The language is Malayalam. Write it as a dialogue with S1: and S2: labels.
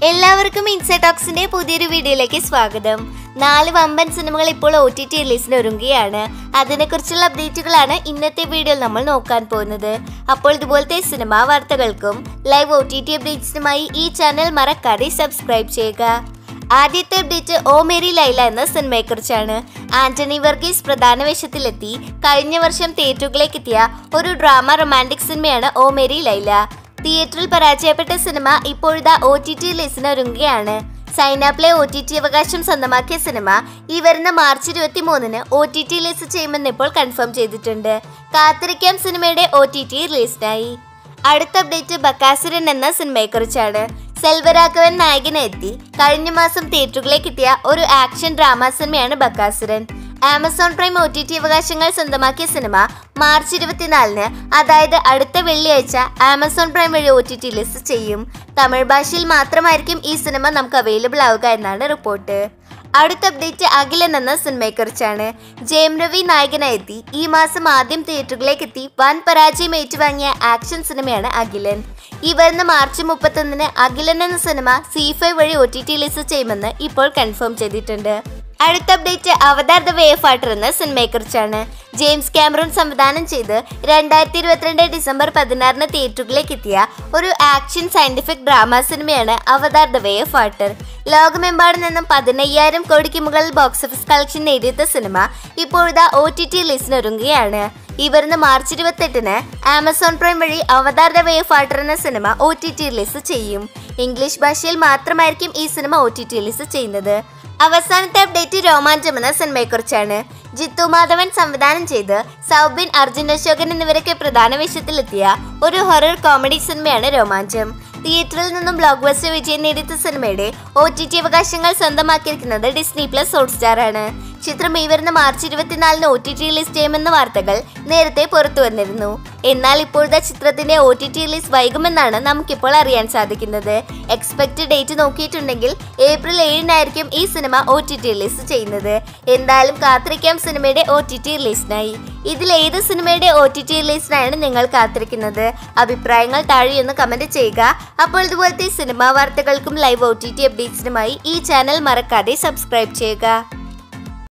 S1: എല്ലാവർക്കും ഇൻസൈറ്റോക്സിന്റെ പുതിയൊരു വീഡിയോയിലേക്ക് സ്വാഗതം. 4 വമ്പൻ സിനിമകൾ ഇപ്പോൾ OTT റിലീസിന് ഒരുങ്ങുകയാണ്. അതിനെക്കുറിച്ചുള്ള അപ്ഡേറ്റുകളാണ് ഇന്നത്തെ വീഡിയോയിൽ നമ്മൾ നോക്കാൻ പോകുന്നത്. അപ്പോൾ ഇതുപോലത്തെ സിനിമാ വാർത്തകൾക്കും ലൈവ് OTT അപ്ഡേറ്റ്സിനുമായി ഈ ചാനൽ മറക്കാതെ സബ്സ്ക്രൈബ് ചെയ്യുക. ആദ്യത്തെ അപ്ഡേറ്റ് ഓ മേരി ലൈല എന്ന സിനിമയെക്കുറിച്ചാണ്. ആന്റണി വർഗീസ് പ്രധാന വേഷത്തിലെത്തി കഴിഞ്ഞ വർഷം തിയേറ്ററുകളിലേക്ക് എത്തിയ ഒരു ഡ്രാമ റൊമാൻറ്റിക് സിനിമയാണ് ഓ മേരി ലൈല. തിയേറ്ററിൽ പരാജയപ്പെട്ട സിനിമ ഇപ്പോഴത്തെ OTT റിലീസിന് ഒരുങ്ങുകയാണ്. സൈനാപ്പിലെ OTT അവകാശം സ്വന്തമാക്കിയ സിനിമ ഈ വരുന്ന മാർച്ച് 23-ന് OTT റിലീസ് ചെയ്യുമെന്ന് ഇപ്പോൾ കൺഫേം ചെയ്തിട്ടുണ്ട്. കാത്തിരിക്കാം സിനിമയുടെ OTT റിലീസിനായി. അടുത്ത അപ്ഡേറ്റ് ബക്കാസുരൻ എന്ന സിനിമയെക്കുറിച്ചാണ്. സെൽവരാഘവൻ നായകനെത്തി കഴിഞ്ഞ മാസം തിയേറ്ററുകളിലേക്ക് എത്തിയ ഒരു ആക്ഷൻ ഡ്രാമ സിനിമയാണ് ബക്കാസുരൻ. ആമസോൺ പ്രൈം OTT അവകാശങ്ങൾ സ്വന്തമാക്കിയ സിനിമ മാർച്ച് 24-ന്, അതായത് അടുത്ത വെള്ളിയാഴ്ച ആമസോൺ പ്രൈം വഴി OTT റിലീസ് ചെയ്യും. തമിഴ് ഭാഷയിൽ മാത്രമായിരിക്കും ഈ സിനിമ നമുക്ക് അവൈലബിൾ ആവുക എന്നാണ് റിപ്പോർട്ട്. അടുത്ത അപ്ഡേറ്റ് അഖിലൻ എന്ന സിനിമയെക്കുറിച്ചാണ്. ജയം രവി നായകനായെത്തി ഈ മാസം ആദ്യം തിയേറ്ററുകളിലേക്ക് എത്തി വൻ പരാജയം ഏറ്റുവാങ്ങിയ ആക്ഷൻ സിനിമയാണ് അഖിലൻ. ഈ വരുന്ന മാർച്ച് 31-ന് അഖിലൻ എന്ന സിനിമ C5 വഴി OTT റിലീസ് ചെയ്യുമെന്ന് ഇപ്പോൾ കൺഫേം ചെയ്തിട്ടുണ്ട്. അടുത്ത update Avatar the way of water എന്ന സിനിമയെക്കുറിച്ചാണ്. ജെയിംസ് കാമറൂൺ സംവിധാനം ചെയ്ത് 2022 ഡിസംബർ 16-ന് തിയേറ്ററുകളിലേക്ക് എത്തിയ ഒരു ആക്ഷൻ സയന്റിഫിക് ഡ്രാമ സിനിമയാണ് Avatar the way of water. ലോകമെമ്പാടും നിന്നും 15,000 കോടിക്ക് മുകളിൽ ബോക്സ് ഓഫീസ് കളക്ഷൻ നേടിയ സിനിമ ഇപ്പോഴത്തെ OTT റിലീസിന് ഒരുങ്ങുകയാണ്. ഈ വരുന്ന മാർച്ച് 28-ന് ആമസോൺ പ്രൈം വഴി Avatar the way of water എന്ന സിനിമ OTT റിലീസ് ചെയ്യും. ഇംഗ്ലീഷ് ഭാഷയിൽ മാത്രമായിരിക്കും ഈ സിനിമ OTT റിലീസ് ചെയ്യുന്നത്. അവസാനത്തെ അപ്ഡേറ്റ് രോമാഞ്ചം എന്ന സിനിമയെക്കുറിച്ചാണ്. ജിത്തു മാധവൻ സംവിധാനം ചെയ്ത് സൗബിൻ, അർജുൻ അശോകൻ എന്നിവരൊക്കെ പ്രധാന വേഷത്തിലെത്തിയ ഒരു ഹൊറർ കോമഡി സിനിമയാണ് രോമാഞ്ചം. തിയേറ്ററിൽ നിന്നും ബ്ലോക്ക് ബസ്റ്റർ വിജയം നേടിയ സിനിമയുടെ OTT അവകാശങ്ങൾ സ്വന്തമാക്കിയിരിക്കുന്നത് ഡിസ്നി പ്ലസ് ഹോട്ട്സ്റ്റാർ ആണ്. ചിത്രം ഈ വരുന്ന മാർച്ച് 24-ന് OTT റിലീസ് ചെയ്യുമെന്ന വാർത്തകൾ നേരത്തെ പുറത്തു വന്നിരുന്നു. എന്നാൽ ഇപ്പോഴത്തെ ചിത്രത്തിന്റെ OTT റിലീസ് വൈകുമെന്നാണ് നമുക്കിപ്പോൾ അറിയാൻ സാധിക്കുന്നത്. എക്സ്പെക്ട് ഡേറ്റ് നോക്കിയിട്ടുണ്ടെങ്കിൽ ഏപ്രിൽ 7-നായിരിക്കും ഈ സിനിമ OTT റിലീസ് ചെയ്യുന്നത്. എന്തായാലും കാത്തിരിക്കാം സിനിമയുടെ OTT റിലീസിനായി. ഇതിൽ ഏത് സിനിമയുടെ OTT റിലീസിനായാണ് നിങ്ങൾ കാത്തിരിക്കുന്നത്? അഭിപ്രായങ്ങൾ താഴെയൊന്ന് കമന്റ് ചെയ്യുക. അപ്പോൾ ഇതുപോലത്തെ സിനിമാ വാർത്തകൾക്കും ലൈവ് OTT അപ്ഡേറ്റ്സിനുമായി ഈ ചാനൽ മറക്കാതെ സബ്സ്ക്രൈബ് ചെയ്യുക.